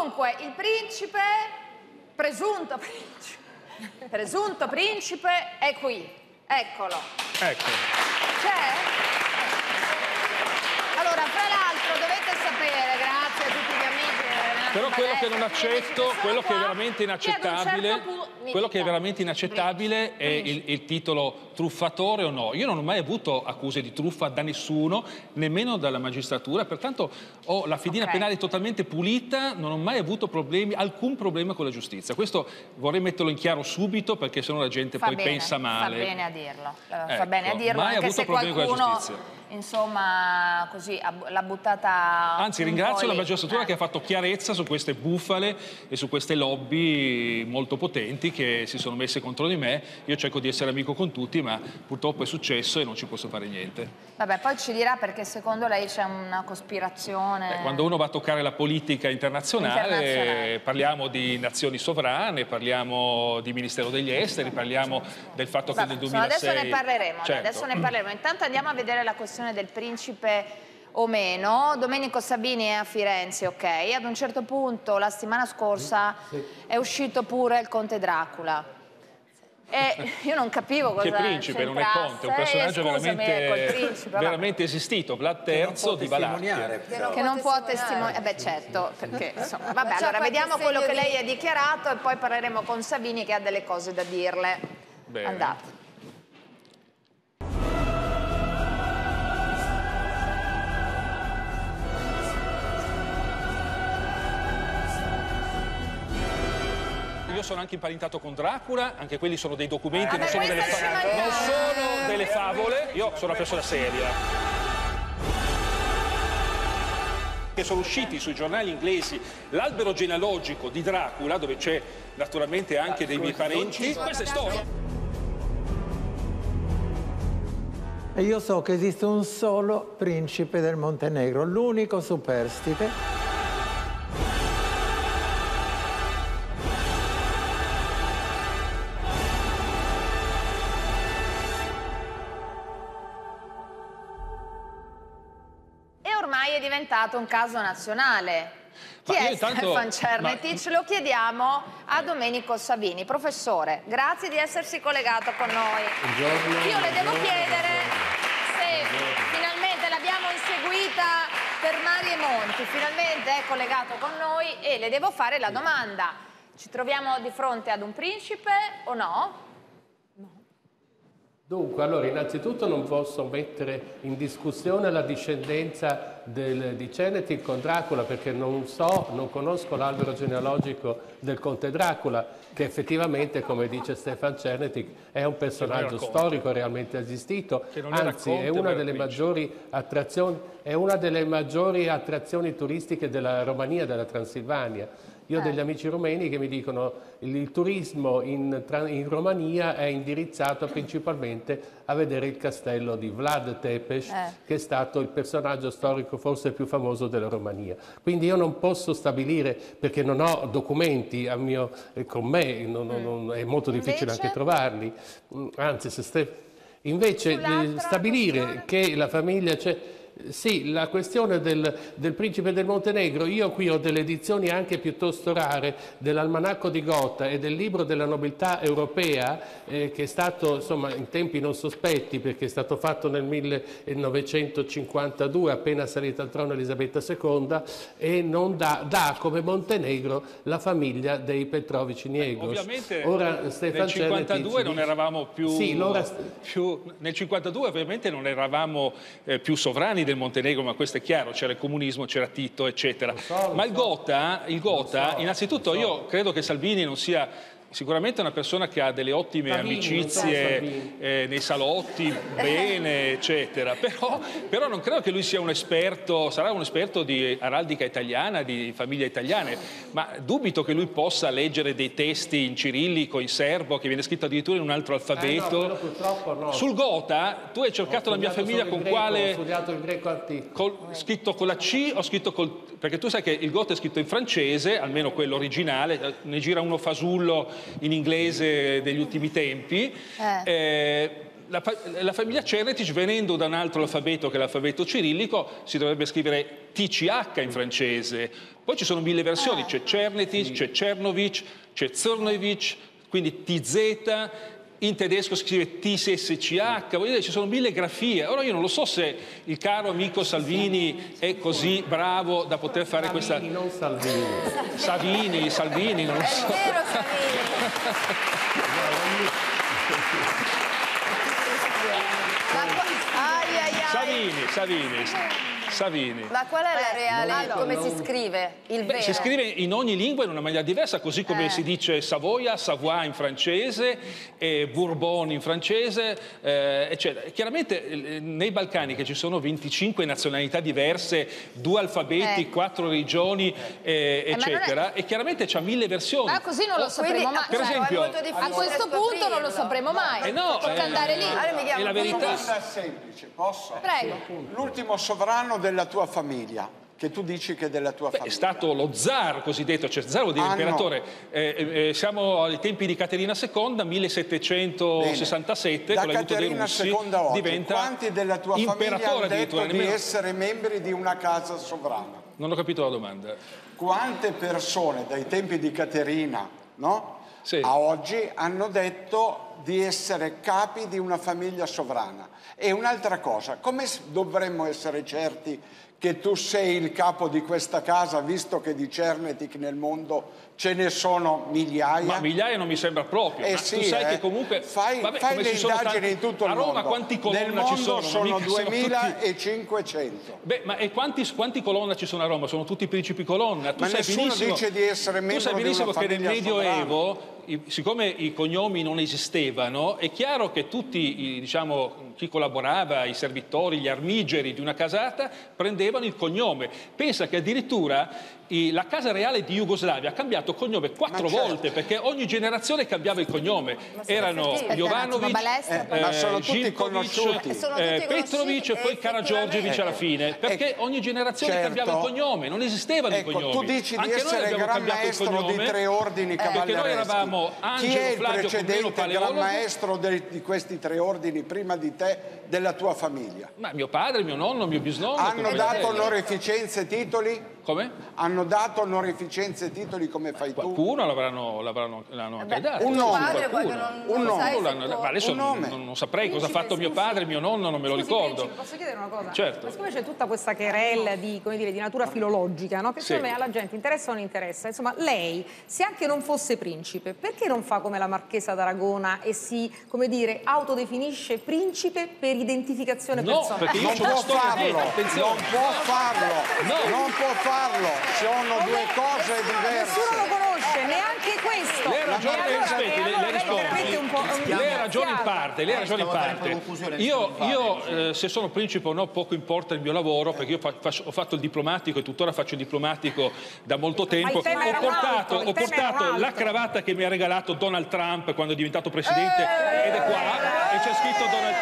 Dunque, il principe, presunto principe è qui. Eccolo. Ecco. C'è? Allora, fra l'altro, dovete sapere, grazie a tutti gli amici... Però quello che non accetto, quello che è veramente inaccettabile, è il titolo truffatore o no. Io non ho mai avuto accuse di truffa da nessuno, nemmeno dalla magistratura, pertanto ho la fedina penale totalmente pulita, non ho mai avuto problemi, alcun problema con la giustizia. Questo vorrei metterlo in chiaro subito, perché sennò la gente poi pensa male. Fa bene a dirlo, ecco, fa bene a dirlo, mai anche avuto se problemi con la qualcuno, giustizia. insomma, così l'ha buttata. Anzi, ringrazio la magistratura che ha fatto chiarezza su queste bufale e su queste lobby molto potenti che si sono messe contro di me. Io cerco di essere amico con tutti, ma purtroppo è successo e non ci posso fare niente. Vabbè, poi ci dirà perché secondo lei c'è una cospirazione. Quando uno va a toccare la politica internazionale, parliamo di nazioni sovrane, parliamo di Ministero degli Esteri, parliamo del fatto che nel 2006... Adesso ne parleremo, certo. adesso ne parleremo. Intanto andiamo a vedere la questione del principe o meno. Domenico Savini è a Firenze, ok. Ad un certo punto, la settimana scorsa, è uscito pure il conte Dracula. E io non capivo cosa Che principe, non è conte, è un personaggio veramente esistito, Vlad III di Valacchia. Che non può testimoniare. Beh, certo, perché insomma. Vabbè, allora vediamo quello che lei ha dichiarato e poi parleremo con Savini che ha delle cose da dirle. Bene. Andate. Io sono anche imparentato con Dracula, anche quelli sono dei documenti, non sono delle favole, io sono una persona seria. Che sono usciti sui giornali inglesi l'albero genealogico di Dracula, dove c'è naturalmente anche dei miei parenti. Questa è storia. E io so che esiste un solo principe del Montenegro, l'unico superstite. È diventato un caso nazionale. Chi è Stefan Cernetic? Lo chiediamo a Domenico Savini. Professore, grazie di essersi collegato con noi. Buongiorno. Io le devo chiedere se finalmente l'abbiamo inseguita per mari e monti, finalmente è collegato con noi e le devo fare la domanda. Ci troviamo di fronte ad un principe o no? Dunque, allora, innanzitutto non posso mettere in discussione la discendenza di Cernetic con Dracula, perché non conosco l'albero genealogico del conte Dracula, che effettivamente, come dice Stefan Cernetic, è un personaggio storico realmente esistito, anzi è una delle maggiori attrazioni turistiche della Romania e della Transilvania. Io ho degli amici romeni che mi dicono che il turismo in Romania è indirizzato principalmente a vedere il castello di Vlad Tepes, che è stato il personaggio storico forse più famoso della Romania. Quindi io non posso stabilire, perché non ho documenti con me, è molto difficile anche trovarli, anzi invece stabilire che la famiglia... Sì, la questione del principe del Montenegro, io qui ho delle edizioni anche piuttosto rare dell'Almanacco di Gotha e del libro della nobiltà europea, che è stato insomma in tempi non sospetti, perché è stato fatto nel 1952, appena salita al trono Elisabetta II, e non dà come Montenegro la famiglia dei Petrovici-Niegos. Ovviamente ora, nel 52 non eravamo più, nel 52 ovviamente non eravamo più sovrani del Montenegro, ma questo è chiaro, c'era il comunismo, c'era Tito, eccetera. Ma il Gotha, innanzitutto io credo che Salvini non sia sicuramente una persona che ha delle ottime amicizie nei salotti, bene, eccetera, però non credo che lui sia un esperto, sarà un esperto di araldica italiana, di famiglie italiane, ma dubito che lui possa leggere dei testi in cirillico, in serbo, che viene scritto addirittura in un altro alfabeto. No, purtroppo no. Sul Gotha, tu hai cercato la mia famiglia con quale... Ho studiato il greco antico. Scritto con la C o scritto perché tu sai che il Gotha è scritto in francese, almeno quello originale, ne gira uno fasullo in inglese degli ultimi tempi, la famiglia Cernetich, venendo da un altro alfabeto che è l'alfabeto cirillico, si dovrebbe scrivere TCH in francese. Poi ci sono 1000 versioni, c'è Cernetich, c'è Cernovic, c'è Zrnovic, quindi TZ, in tedesco si scrive TSCH, voglio dire, ci sono 1000 grafie. Ora io non lo so se il caro amico Salvini è così bravo da poter fare questa... non Salvini. Salvini, non lo so. È vero, Savini. Ma qual è la reale? Come si scrive? Il vero? Si scrive in ogni lingua in una maniera diversa, così come si dice Savoia, Savoie in francese, Bourbon in francese, eccetera. Chiaramente nei Balcani, che ci sono 25 nazionalità diverse, 2 alfabeti, 4 regioni, eccetera, e chiaramente c'ha 1000 versioni. Ma così non lo sapremo mai. Per esempio, a questo punto non lo sapremo mai. Tocca andare lì. È la verità. Una domanda semplice, posso? Prego. L'ultimo sovrano della tua famiglia, che tu dici che è della tua famiglia. È stato lo zar cosiddetto, cioè zar vuol dire imperatore. Siamo ai tempi di Caterina II, 1767, Bene. con l'aiuto dei russi, diventa quanti della tua famiglia hanno detto di essere membri di una casa sovrana? Non ho capito la domanda. Quante persone dai tempi di Caterina, no? Sì. A oggi hanno detto di essere capi di una famiglia sovrana? E un'altra cosa, come dovremmo essere certi che tu sei il capo di questa casa, visto che di Cernetich nel mondo ce ne sono migliaia? Ma migliaia non mi sembra proprio. Ma sì, tu sai che comunque fai le indagini in tutto il mondo. A Roma quanti colonna ci sono? Sono 2500. Beh, ma e quanti colonna ci sono a Roma? Sono tutti principi colonna. Ma nessuno dice di essere membro di una famiglia sovrana. Tu sai benissimo che nel Medioevo, siccome i cognomi non esistevano, è chiaro che tutti, diciamo, chi collaborava, i servitori, gli armigeri di una casata, prendevano il cognome. Pensa che addirittura la Casa Reale di Jugoslavia ha cambiato cognome 4 volte, perché ogni generazione cambiava il cognome. Erano Jovanovic, ma sono tutti conosciuti. Petrovic e poi Karađorđević alla fine, perché ogni generazione cambiava il cognome, non esistevano i cognomi. Tu dici di essere gran maestro di 3 ordini cavallereschi. Perché noi eravamo Angelo, Flavio, Comneno, Paleologo. Gran maestro di questi 3 ordini prima di te, della tua famiglia? Ma mio padre, mio nonno, mio bisnonno. Hanno dato onorificenze e titoli? Come? Hanno dato onorificenze e titoli come fai tu? Qualcuno l'hanno anche dato. Un nome. Ma adesso non saprei cosa ha fatto mio padre, mio nonno, non me lo ricordo. Posso chiedere una cosa? Certo. Ma siccome c'è tutta questa querella di, come dire, di natura filologica, no? Che secondo me alla gente interessa o non interessa. Insomma, lei, se anche non fosse principe, perché non fa come la Marchesa d'Aragona e si, come dire, autodefinisce principe per identificazione personale? No, perché io non può farlo, non può farlo, sono 2 cose diverse. Nessuno lo conosce, neanche questo. Lei ha ragione, le rispondo. Lei ha ragione in parte, Io se sono principe o no, poco importa il mio lavoro, perché io ho fatto il diplomatico e tuttora faccio il diplomatico da molto tempo. Ho portato la cravatta che mi ha regalato Donald Trump quando è diventato presidente, ed è qua, e c'è scritto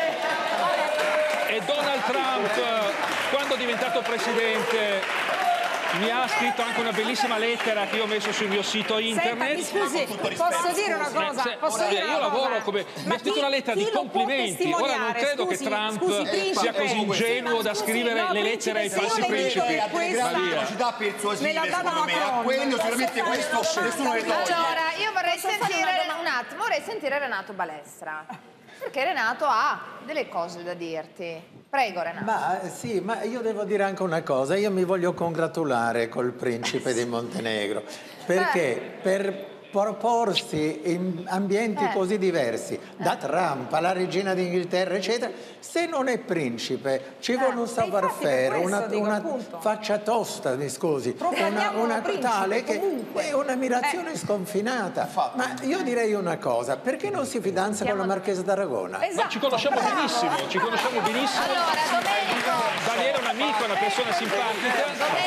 Donald Trump, quando è diventato presidente, mi ha scritto anche una bellissima lettera che io ho messo sul mio sito internet. Scusi, posso dire una cosa? Io lavoro come... Mi ha scritto una lettera di complimenti. Ora non credo che Trump sia così ingenuo da scrivere le lettere ai falsi principi. Velocità persuasive, secondo me, a quello sicuramente questo nessuno le toglie. Allora, io vorrei sentire Renato Balestra, perché Renato ha delle cose da dirti. Prego, Renato. Ma io devo dire anche una cosa. Io mi voglio congratulare col principe di Montenegro, perché per proporsi in ambienti così diversi, da Trump alla regina d'Inghilterra, eccetera, se non è principe ci vuole un savoir-faire, una faccia tosta, mi scusi, una tale che è un'ammirazione sconfinata. Ma io direi una cosa, perché non si fidanza con la Marchesa d'Aragona? Ma ci conosciamo benissimo, Allora, Domenico. Daniele è un amico, è una persona simpatica.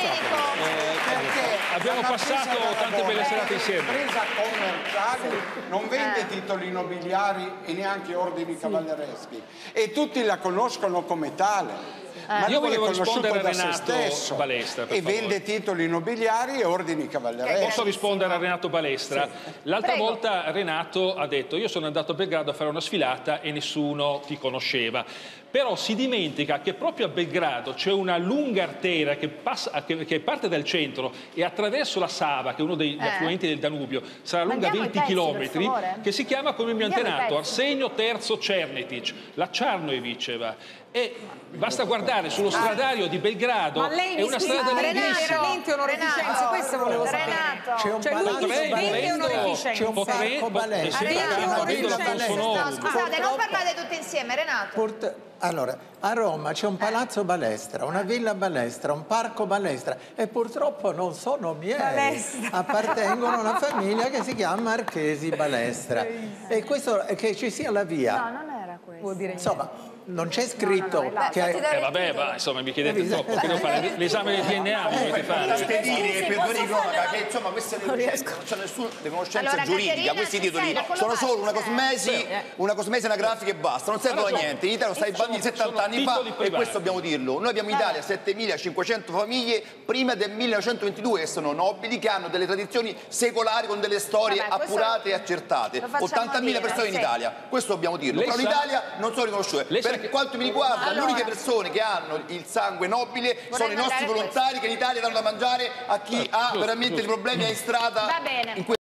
Abbiamo passato tante belle serate insieme. Commerciali, non vende titoli nobiliari e neanche ordini cavallereschi, e tutti la conoscono come tale. Ma io lui è volevo conosciuto rispondere a da se Renato stesso Balestra, per e favore. vende titoli nobiliari e ordini cavallereschi. Posso rispondere a Renato Balestra? Sì. L'altra volta Renato ha detto: io sono andato a Belgrado a fare una sfilata e nessuno ti conosceva. Però si dimentica che proprio a Belgrado c'è una lunga arteria che parte dal centro e attraverso la Sava, che è uno degli affluenti del Danubio, sarà lunga 20 chilometri, che si chiama come il mio antenato, Arsenio III Cernetic, la Czarnojevićeva. E basta guardare sullo stradario di Belgrado, ma lei è una strada lunghissima. Mente onorificenza, questo volevo sapere. C'è un palazzo Balestra, c'è un parco Balestra. No, scusate, non parlate tutti insieme, Renato. Allora, a Roma c'è un palazzo Balestra, una villa Balestra, un parco Balestra e purtroppo non sono miei, appartengono a una famiglia che si chiama Marchesi Balestra. E questo, che ci sia la via. No, non era questo. Vuol dire insomma, non c'è scritto che... vabbè, ma insomma mi chiedete troppo, che devo fare l'esame del DNA, dovete fare. Spedire per ricorda che insomma queste non c'è nessuna conoscenza giuridica, questi titoli sono solo una cosmesi anagrafica e basta, non servono a niente. In Italia stai banditi 70 anni fa e questo dobbiamo dirlo. Noi abbiamo in Italia 7.500 famiglie prima del 1922 che sono nobili, che hanno delle tradizioni secolari con delle storie appurate e accertate. 80.000 persone in Italia, questo dobbiamo dirlo. Però in Italia non sono riconosciute. Per quanto mi riguarda, le uniche persone che hanno il sangue nobile sono i nostri volontari che in Italia danno da mangiare a chi ha veramente dei problemi in strada. Va bene.